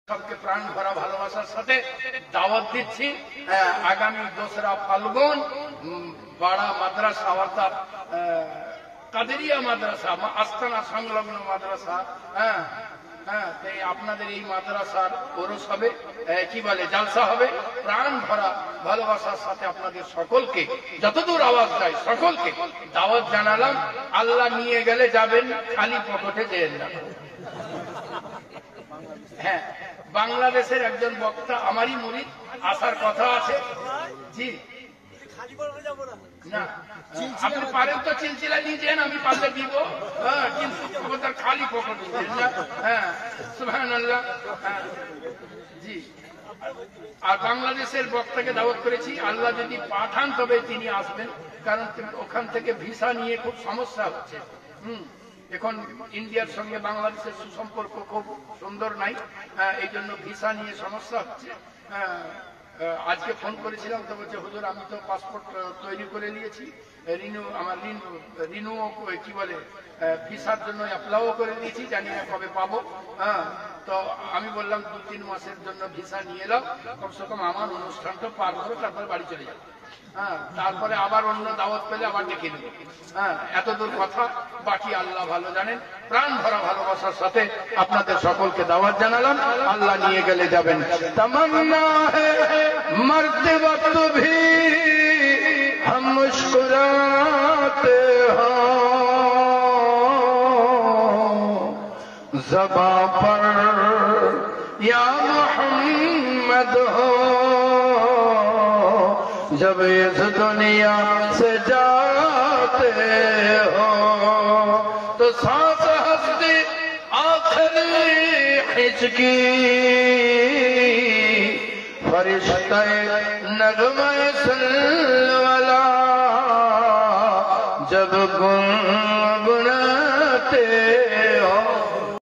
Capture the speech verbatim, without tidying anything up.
सबके प्राण भरा ভালোবাসার সাথে দাওয়াত দিচ্ছি আগামী দোসরা ফাল্গুন বড়া মাদ্রাসা অর্থাৎ কাদেরিয়া মাদ্রাসা আস্তানা সংলগ্ন মাদ্রাসা হ্যাঁ হ্যাঁ তাই আপনাদের এই মাদ্রাসার ওরস হবে কি বলে জলসা হবে প্রাণ ভরা ভালোবাসার সাথে আপনাদের সকলকে যতদূর আওয়াজ যায় সকলকে দাওয়াত জানালাম। আল্লাহ নিয়ে গেলে যাবেন, খালি পকেটে যেন না। হ্যাঁ, বাংলাদেশের একজন বক্তা আমারই মুরিদ, আসার কথা আছে। জি না, আপনি পারেন তো চিলচিলা নিয়ে যান, আমি পারলে দিব, কিন্তু খালি পকেট না। হ্যাঁ, সুবহানাল্লাহ। জি, আর বাংলাদেশের বক্তাকে দাওয়াত করেছি, আল্লাহ যদি পাঠান তবে তিনি আসবেন, কারণ ওখান থেকে ভিসা নিয়ে খুব সমস্যা হচ্ছে। হম এখন ইন্ডিয়ার সঙ্গে বাংলাদেশের সুসম্পর্ক খুব সুন্দর নাই, এই জন্য ভিসা নিয়ে সমস্যা হচ্ছে। আজকে ফোন করেছিলাম তো বলছে হুজুর আমি তো পাসপোর্ট তৈরি করে নিয়েছি, রিনিউ আমার রিনিউ কি বলে ভিসার জন্য অ্যাপ্লাইও করে দিয়েছি, জানি না কবে পাবো। হ্যাঁ, তো আমি বললাম দু তিন মাসের জন্য ভিসা নিয়ে এলাম, কমসে কম আমার অনুষ্ঠানটা পার করে তারপরে বাড়ি চলে যাবো। হ্যাঁ, তারপরে আবার অন্য দাওয়াত পেলে আবার ডেকে নেব। হ্যাঁ, এতদূর কথা, বাকি আল্লাহ ভালো জানেন। প্রাণ ভরা ভালোবাসার সাথে আপনাদের সকলকে দাওয়াত জানালাম। আল্লাহ নিয়ে গেলে যাবেন। তামান্না হ্যায় মরতে ওয়াক্ত ভি हम मुस्कुराते हो, ज़बां पर या मोहम्मद हो, जब इस दुनिया से जाते हो तो सांस हंसती आखिरी हिचकी, फरिश्ते नगमे सल्लवाला जब गुन